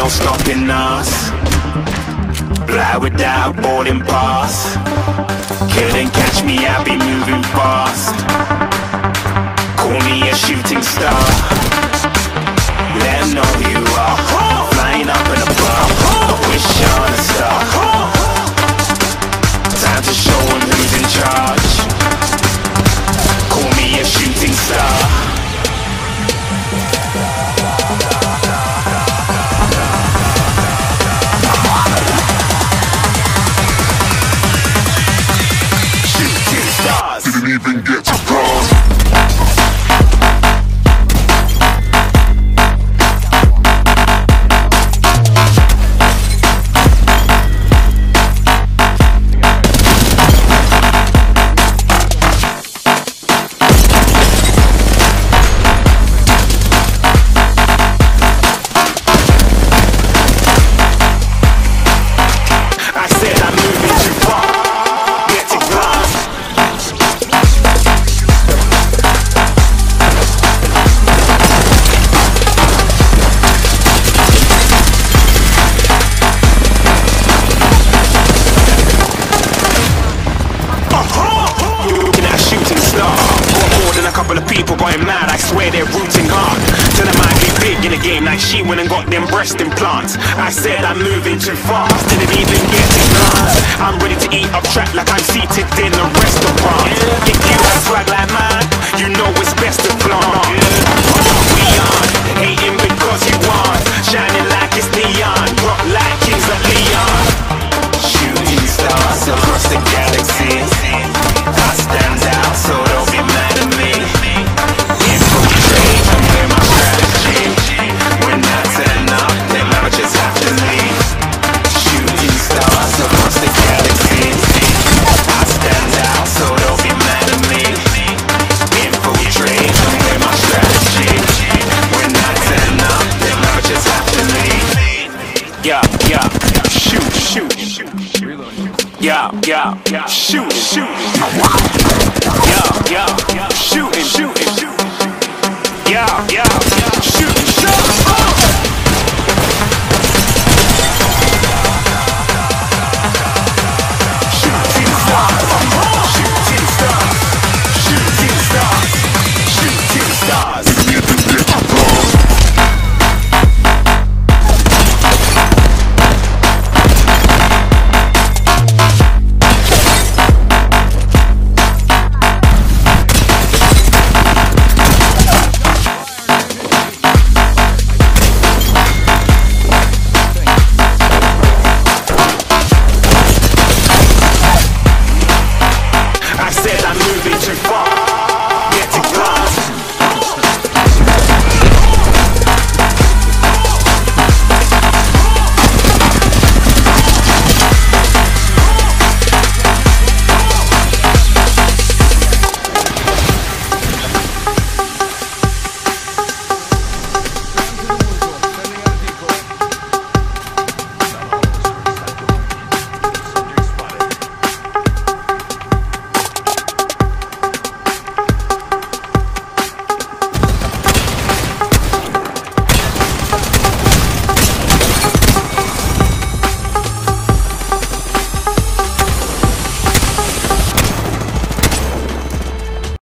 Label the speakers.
Speaker 1: no stopping us. Fly without boarding pass. Couldn't catch me, I'll be moving fast. Call me a shooting star. Let 'em know who you are. Flying up in a bar, I wish on a star. Time to show 'em who's in charge. Call me a shooting star. Shooting stars.
Speaker 2: Didn't even get to cross.
Speaker 1: People going mad, I swear they're rooting hard. Tell them I get big in the game like she went and got them breast implants. I said I'm moving too fast, didn't even get to glance. I'm ready to eat up track like I'm seated in a restaurant. If you have swag like mine, you know it's best to flaunt. We on, hating because you want, shining like it's neon, rock like kings of Leon. Shooting stars across the galaxy. I stand out, so don't be mad at me. Infiltrate, I'm with my strategy. When I turn up, them amateurs have to leave. Shooting stars across the galaxy. I stand out, so don't be mad at me. Infiltrate, I'm with my strategy. When I turn up, them amateurs have to leave. Yeah, yeah, shoot, shoot. Yeah, yeah, shoot, shoot. Yeah, yeah, shooting.